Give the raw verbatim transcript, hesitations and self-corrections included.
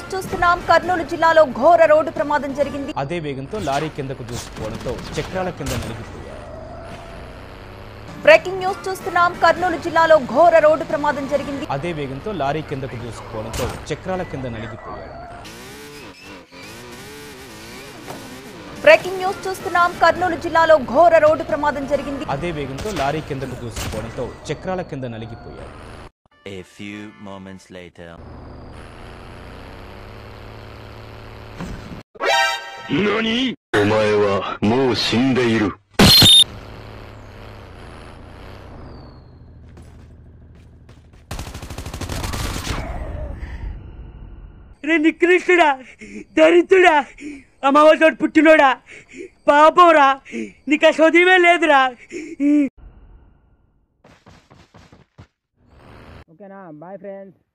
News చూస్తున్నాం. కర్నూలు జిల్లాలో ఘోర రోడ్డు ప్రమాదం జరిగింది. అదే వేగంతో లారీ కిందకు దూసుకుపోవడంతో చక్రాల కింద నలిగిపోయాడు. బ్రేకింగ్ న్యూస్ చూస్తున్నాం. కర్నూలు జిల్లాలో ఘోర రోడ్డు ప్రమాదం జరిగింది. అదే వేగంతో లారీ కిందకు దూసుకుపోవడంతో చక్రాల కింద నలిగిపోయాడు. బ్రేకింగ్ న్యూస్ చూస్తున్నాం. కర్నూలు జిల్లాలో ఘోర రోడ్డు ప్రమాదం జరిగింది. అదే వేగంతో లారీ కిందకు దూసుకుపోవడంతో చక్రాల కింద నలిగిపోయాడు. A few moments later. నని? お前はもう死んでいる。 రే నికృష్టుడా, దరిద్రుడా, అమ్మవారితో పుట్టినోడా, పాపంరా, నీకు ఆ చదివే లేదురా. ఓకేనా, బాయ్ ఫ్రెండ్స్.